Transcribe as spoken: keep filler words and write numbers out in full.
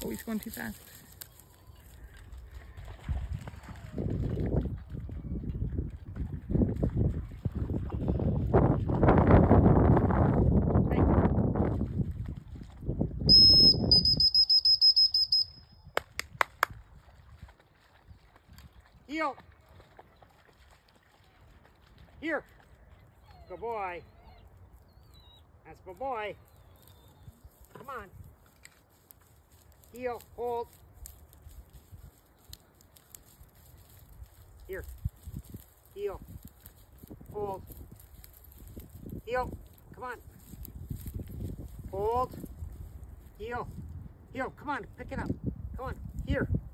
Oh, he's going too fast. Heel. Here. Good boy. That's my boy. Come on. Heel. Hold. Here. Heel. Hold. Heel. Come on. Hold. Heel. Heel. Come on. Pick it up. Come on. Here.